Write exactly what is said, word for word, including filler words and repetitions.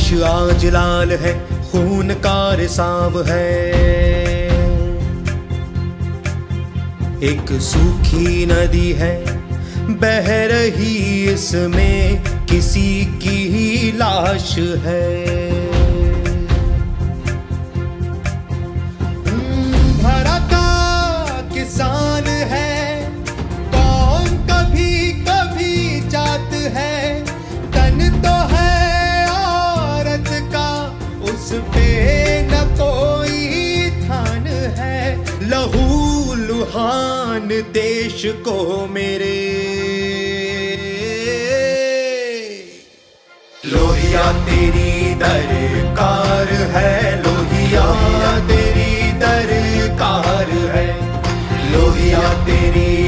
देश आज लाल है, खून का रिसाव है। एक सूखी नदी है बह रही, इसमें किसी की ही लाश है। भरा का किसान है, कौन कभी कभी जात है। तन तो है औरत का, उस पे न कोई थान है। लहू लुहान देश को मेरे, लोहिया तेरी दरकार है, लोहिया तेरी दरकार है, लोहिया तेरी